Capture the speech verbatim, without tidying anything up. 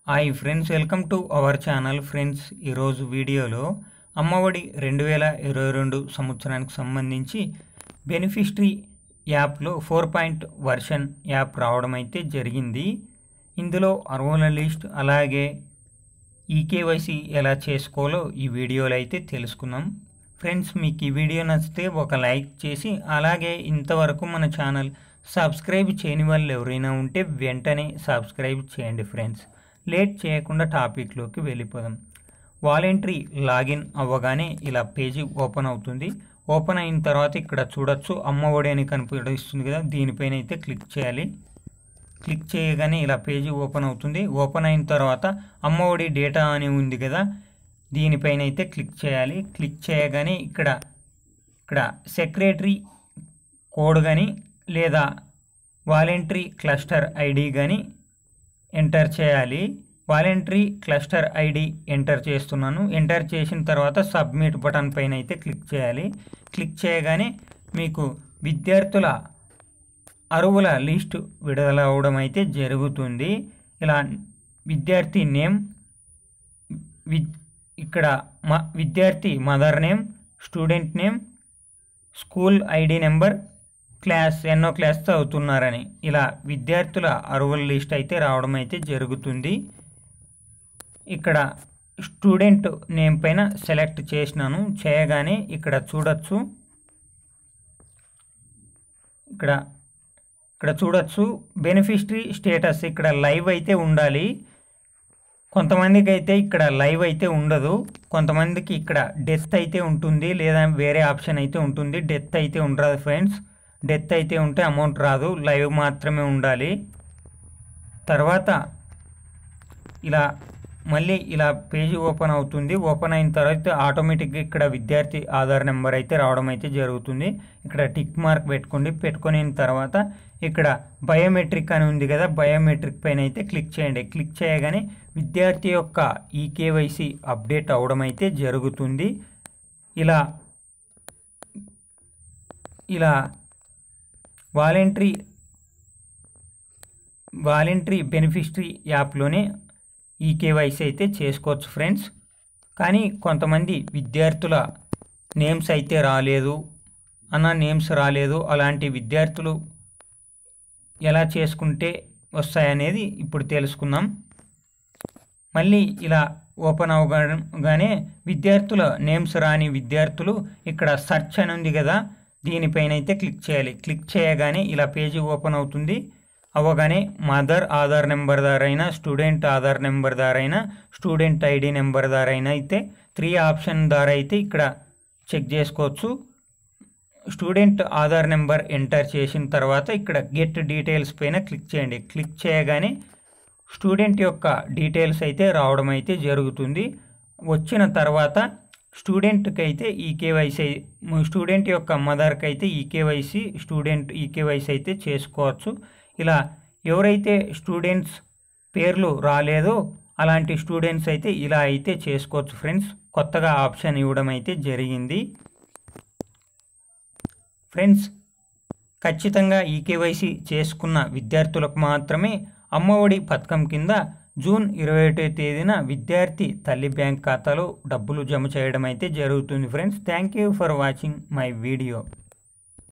Hi friends, welcome to our channel. Friends, ఈరోజు వీడియోలో అమ్మఒడి రెండు వేల ఇరవై రెండు సంవత్సరానికి సంబంధించి బెనిఫిషరీ యాప్లో ఫోర్ పాయింట్ వర్షన్ యాప్ రావడం అయితే జరిగింది. ఇందులో అర్హుల లిస్ట్ అలాగే ఈకేవైసీ ఎలా చేసుకోవాలో ఈ వీడియోలో అయితే తెలుసుకుందాం. ఫ్రెండ్స్, మీకు ఈ వీడియో నచ్చితే ఒక లైక్ చేసి అలాగే ఇంతవరకు మన ఛానల్ సబ్స్క్రైబ్ చేయని వాళ్ళు ఎవరైనా ఉంటే వెంటనే సబ్స్క్రైబ్ చేయండి. ఫ్రెండ్స్, లేట్ చేయకుండా టాపిక్లోకి వెళ్ళిపోదాం. వాలంటరీ లాగిన్ అవ్వగానే ఇలా పేజీ ఓపెన్ అవుతుంది. ఓపెన్ అయిన తర్వాత ఇక్కడ చూడొచ్చు అమ్మఒడి అని కనిపిస్తుంది కదా, దీనిపైన అయితే క్లిక్ చేయాలి. క్లిక్ చేయగానే ఇలా పేజీ ఓపెన్ అవుతుంది. ఓపెన్ అయిన తర్వాత అమ్మఒడి డేటా అని ఉంది కదా, దీనిపైన అయితే క్లిక్ చేయాలి. క్లిక్ చేయగానే ఇక్కడ ఇక్కడ సెక్రటరీ కోడ్ కానీ లేదా వాలంటరీ క్లస్టర్ ఐడి కానీ ఎంటర్ చేయాలి. వాలంటరీ క్లస్టర్ ఐడి ఎంటర్ చేస్తున్నాను. ఎంటర్ చేసిన తర్వాత సబ్మిట్ బటన్ పైన అయితే క్లిక్ చేయాలి. క్లిక్ చేయగానే మీకు విద్యార్థుల అర్హుల లిస్టు విడుదల అవడం అయితే జరుగుతుంది. ఇలా విద్యార్థి నేమ్, విద్ ఇక్కడ మ విద్యార్థి mother name, student name, school ID number, class ఎన్నో క్లాస్ చదువుతున్నారని ఇలా విద్యార్థుల అర్హుల లిస్ట్ అయితే రావడం అయితే జరుగుతుంది. ఇక్కడ స్టూడెంట్ నేమ్ పైన సెలెక్ట్ చేసినాను. చేయగానే ఇక్కడ చూడొచ్చు ఇక్కడ ఇక్కడ చూడొచ్చు బెనిఫిషరీ స్టేటస్ ఇక్కడ లైవ్ అయితే ఉండాలి. కొంతమందికి అయితే ఇక్కడ లైవ్ అయితే ఉండదు. కొంతమందికి ఇక్కడ డెత్ అయితే ఉంటుంది లేదా వేరే ఆప్షన్ అయితే ఉంటుంది. డెత్ అయితే ఉండదు ఫ్రెండ్స్. డెత్ అయితే ఉంటే అమౌంట్ రాదు, లైవ్ మాత్రమే ఉండాలి. తర్వాత ఇలా మళ్ళీ ఇలా పేజీ ఓపెన్ అవుతుంది. ఓపెన్ అయిన తర్వాత ఆటోమేటిక్గా ఇక్కడ విద్యార్థి ఆధార్ నెంబర్ అయితే రావడం అయితే జరుగుతుంది. ఇక్కడ టిక్ మార్క్ పెట్టుకోండి. పెట్టుకుని తర్వాత ఇక్కడ బయోమెట్రిక్ అని ఉంది కదా, బయోమెట్రిక్ పైన అయితే క్లిక్ చేయండి. క్లిక్ చేయగానే విద్యార్థి యొక్క ఈకేవైసీ అప్డేట్ అవడం అయితే జరుగుతుంది. ఇలా ఇలా వాలంటరీ వాలంటరీ బెనిఫిషరీ యాప్లోనే ఈకేవైసీ అయితే చేసుకోవచ్చు ఫ్రెండ్స్. కానీ కొంతమంది విద్యార్థుల నేమ్స్ అయితే రాలేదు అన్న నేమ్స్ రాలేదు అలాంటి విద్యార్థులు ఎలా చేసుకుంటే వస్తాయనేది ఇప్పుడు తెలుసుకుందాం. మళ్ళీ ఇలా ఓపెన్ అవ్వగానే విద్యార్థుల నేమ్స్ రాని విద్యార్థులు ఇక్కడ సెర్చ్ అని ఉంది కదా, దీనిపైన అయితే క్లిక్ చేయాలి. క్లిక్ చేయగానే ఇలా పేజీ ఓపెన్ అవుతుంది. అవ్వగానే మదర్ ఆధార్ నెంబర్ దారైనా, స్టూడెంట్ ఆధార్ నెంబర్ దారైనా, స్టూడెంట్ ఐడి నెంబర్ దారైనా అయితే త్రీ ఆప్షన్ ద్వారా అయితే ఇక్కడ చెక్ చేసుకోవచ్చు. స్టూడెంట్ ఆధార్ నెంబర్ ఎంటర్ చేసిన తర్వాత ఇక్కడ గెట్ డీటెయిల్స్ పైన క్లిక్ చేయండి. క్లిక్ చేయగానే స్టూడెంట్ యొక్క డీటెయిల్స్ అయితే రావడం అయితే జరుగుతుంది. వచ్చిన తర్వాత స్టూడెంట్కి అయితే ఈకేవైసీ, స్టూడెంట్ యొక్క మదర్కి అయితే ఈకేవైసీ, స్టూడెంట్ ఈకేవైసీ అయితే చేసుకోవచ్చు. ఇలా ఎవరైతే స్టూడెంట్స్ పేర్లు రాలేదో అలాంటి స్టూడెంట్స్ అయితే ఇలా అయితే చేసుకోవచ్చు ఫ్రెండ్స్. కొత్తగా ఆప్షన్ ఇవ్వడం అయితే జరిగింది. ఫ్రెండ్స్, ఖచ్చితంగా ఈకేవైసీ చేసుకున్న విద్యార్థులకు మాత్రమే అమ్మఒడి పథకం కింద జూన్ ఇరవై ఒకటో తేదీన విద్యార్థి తల్లి బ్యాంక్ ఖాతాలో డబ్బులు జమ చేయడం అయితే జరుగుతుంది friends. Thank you for watching my video.